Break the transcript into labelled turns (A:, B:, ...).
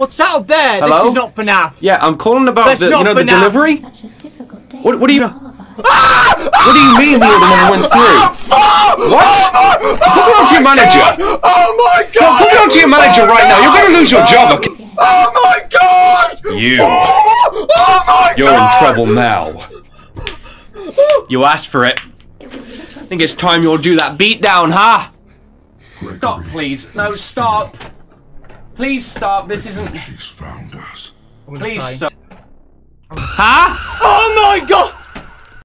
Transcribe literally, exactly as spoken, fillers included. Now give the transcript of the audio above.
A: What's that up there?
B: Hello?
A: This is not fnaf.
B: Yeah, I'm calling about
A: That's
B: the,
A: not
B: you know, the
A: FNAF.
B: delivery.
C: Such a difficult day
B: What, what do you...
C: for all of us.
B: What do you mean the order never went through? What? Put me on to your manager.
D: Oh my
B: No,
D: god!
B: put me on to your manager right now. You're going to lose your job. Okay?
D: Oh my god!
B: You.
D: Oh, oh my
B: You're
D: god!
B: in trouble now. You asked for it. I think it's time you'll do that beat down, huh?
D: Gregory,
B: Stop, please. No, stop. Please stop. This isn't...
D: She's found us.
B: Please stop. Huh?
A: Oh my god!